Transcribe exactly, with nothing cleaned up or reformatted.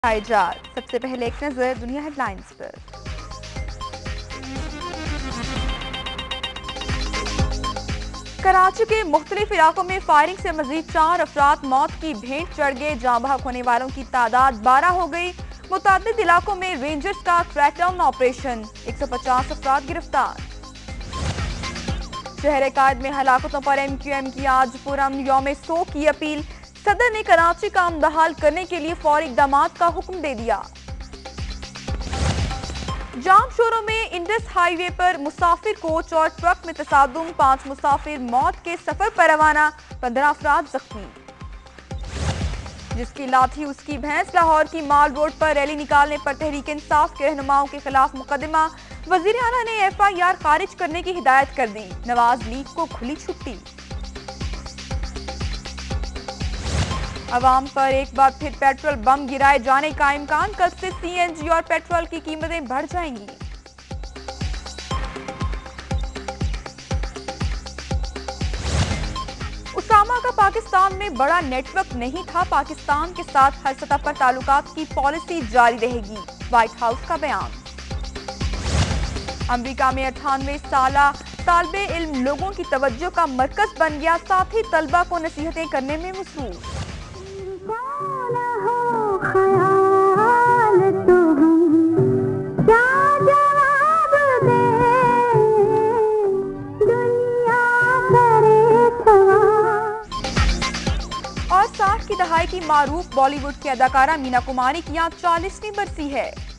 हाईजाक। सबसे पहले एक नजर दुनिया हेडलाइंस पर। कराची के मुख्तलिफ इलाकों में फायरिंग से मजीद चार अफराद मौत की भेंट चढ़ गए। जाँ बहक होने वालों की तादाद बारह हो गई। मुतादिद इलाकों में रेंजर्स का क्रैकडाउन ऑपरेशन, एक सौ पचास अफराद गिरफ्तार। शहर कायद में हलाकतों पर एम क्यू एम की आज पुरअमन यौम सो की अपील। सदर ने कराची का अमन बहाल करने के लिए फौरी इकदाम का हुक्म दे दिया। जाम शोरों में इंडस हाईवे पर मुसाफिर कोच और ट्रक में तसादुम, पांच मुसाफिर मौत के सफर पर रवाना, पंद्रह अफराद जख्मी। जिसकी लाठी उसकी भैंस। लाहौर की माल रोड पर रैली निकालने पर तहरीक इंसाफ के रहनुमाओं के खिलाफ मुकदमा। वजीर आला ने एफ आई आर खारिज करने की हिदायत कर दी। नवाज लीग को खुली छुट्टी। अवाम पर एक बार फिर पेट्रोल बम गिराए जाने का इम्कान। कल से सी एन जी और पेट्रोल की कीमतें बढ़ जाएंगी। उसामा का पाकिस्तान में बड़ा नेटवर्क नहीं था। पाकिस्तान के साथ हर सतह पर ताल्लुकात की पॉलिसी जारी रहेगी, व्हाइट हाउस का बयान। अमेरिका में अट्ठानवे साला तालिबे इल्म लोगों की तवज्जो का मरकज बन गया। साथ ही तलबा को नसीहतें करने में मसरूफ। और साठ की दहाई की मारूफ बॉलीवुड की अदाकारा मीना कुमारी की आज चालीसवीं बरसी है।